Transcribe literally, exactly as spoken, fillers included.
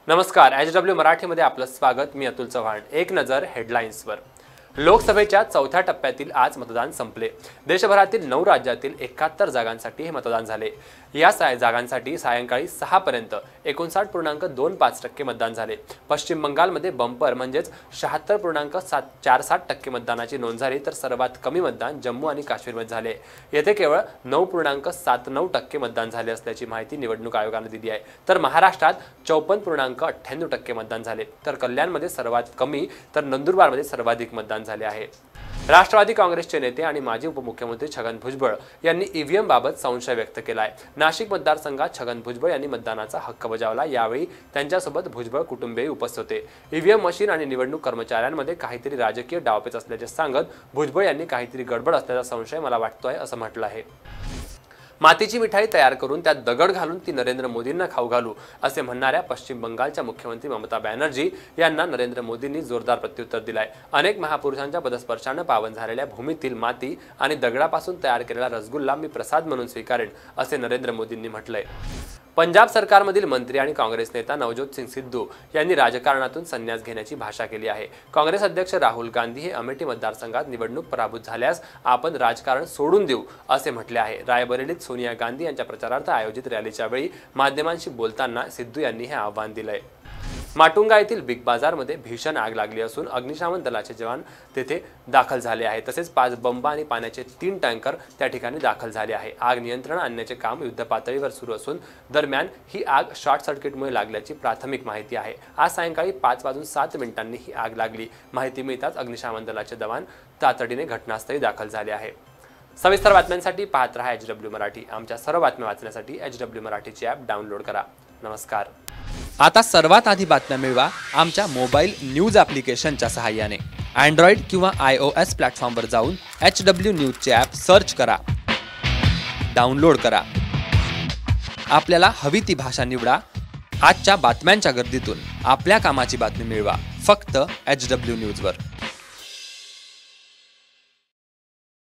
नमस्कार, H W मराठीमध्ये आपलं स्वागत। मी अतुल चव्हाण। एक नजर हेडलाईन्सवर। लोकसभेच्या चौथ्या टप्प्यातील आज मतदान संपले। देशभरातील नऊ राज्यातील एकाहत्तर जागांसाठी हे मतदान झाले। या जागांसाठी सायंकाळी सहा पर्यंत एकोणसाठ पूर्णांक दोन पाच टक्के मतदान झाले। पश्चिम बंगालमध्ये बंपर म्हणजेच शहात्तर पूर्णांक सात चार सात टक्के मतदानाची नोंद झाली, तर सर्वात कमी मतदान जम्मू आणि काश्मीरमध्ये झाले। येथे केवळ नऊ पूर्णांक सात नऊ टक्के मतदान झाले असल्याची माहिती निवडणूक आयोगाने दिली आहे। तर महाराष्ट्रात चौपन्न पूर्णांक अठ्ठ्याण्णव टक्के मतदान झाले, तर कल्याणमध्ये सर्वात कमी तर नंदुरबारमध्ये सर्वाधिक मतदान झाले आहे। राष्ट्रवादी काँग्रेसचे नेते आणि माजी उपमुख्यमंत्री छगन भुजबळ यांनी ईव्हीएम बाबत संशय व्यक्त केला आहे। नाशिक मतदारसंघात छगन भुजबळ यांनी मतदानाचा हक्क बजावला। यावेळी त्यांच्यासोबत भुजबळ कुटुंबीय उपस्थित होते। ईव्हीएम मशीन आणि निवडणूक कर्मचाऱ्यांमध्ये काहीतरी राजकीय डावपेच असल्याचे सांगत भुजबळ यांनी काहीतरी गडबड असल्याचा संशय मला वाटतोय असं म्हटलं आहे। मातीची मिठाई तयार करून त्यात दगड घालून ती नरेंद्र मोदींना खाऊ घालू असे म्हणणाऱ्या पश्चिम बंगालच्या मुख्यमंत्री ममता बॅनर्जी यांना नरेंद्र मोदींनी जोरदार प्रत्युत्तर दिलाय। अनेक महापुरुषांच्या पदस्पर्शाने पावन झालेल्या भूमीतील माती आणि दगडापासून तयार केलेला रसगुल्ला मी प्रसाद म्हणून स्वीकारेन असे नरेंद्र मोदींनी म्हटलंय। पंजाब सरकारमधील मंत्री आणि काँग्रेस नेता नवजोत सिंग सिद्धू यांनी राजकारणातून संन्यास घेण्याची भाषा केली आहे। काँग्रेस अध्यक्ष राहुल गांधी हे अमेठी मतदारसंघात निवडणूक पराभूत झाल्यास आपण राजकारण सोडून देऊ असे म्हटले आहे। रायबरेलीत सोनिया गांधी यांच्या प्रचारार्थ आयोजित रॅलीच्या वेळी माध्यमांशी बोलताना सिद्धू यांनी हे आव्हान दिलंय। माटुंगा येथील बिग बाजारमध्ये भीषण आग लागली असून अग्निशमन दलाचे जवान तेथे दाखल झाले आहेत। तसेच पाच बंब आणि पाण्याचे तीन टँकर त्या ठिकाणी दाखल झाले आहे। आग नियंत्रण आणण्याचे काम युद्ध पातळीवर सुरू असून दरम्यान ही आग शॉर्ट सर्किटमुळे लागल्याची प्राथमिक माहिती आहे। आज सायंकाळी पाच वाजून सात मिनिटांनी ही आग लागली। माहिती मिळताच अग्निशमन दलाचे जवान तातडीने घटनास्थळी दाखल झाले आहे। सविस्तर बातम्यांसाठी पाहत रहा एच डब्ल्यू मराठी। आमच्या सर्व बातम्या वाचण्यासाठी एच डब्ल्यू मराठीची ॲप डाउनलोड करा। नमस्कार। आता सर्वात आधी बातम्या मिळवा आमच्या मोबाईल न्यूज ॲप्लिकेशनच्या सहाय्याने। अँड्रॉइड किंवा आय ओ एस प्लॅटफॉर्मवर जाऊन एच डब्ल्यू न्यूजचे ॲप सर्च करा, डाउनलोड करा। आपल्याला हवी ती भाषा निवडा। आजच्या बातम्यांच्या गर्दीतून आपल्या कामाची बातमी मिळवा फक्त एच डब्ल्यू न्यूजवर।